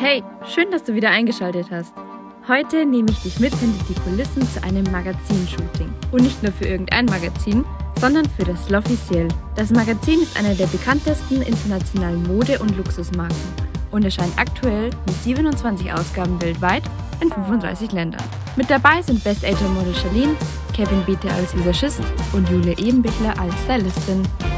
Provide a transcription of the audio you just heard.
Hey, schön, dass du wieder eingeschaltet hast. Heute nehme ich dich mit hinter die Kulissen zu einem Magazinshooting. Und nicht nur für irgendein Magazin, sondern für das L'Officiel. Das Magazin ist einer der bekanntesten internationalen Mode- und Luxusmarken und erscheint aktuell mit 27 Ausgaben weltweit in 35 Ländern. Mit dabei sind Best Age Model Charlene, Kevin Beete als Visagist und Julia Ebenbichler als Stylistin.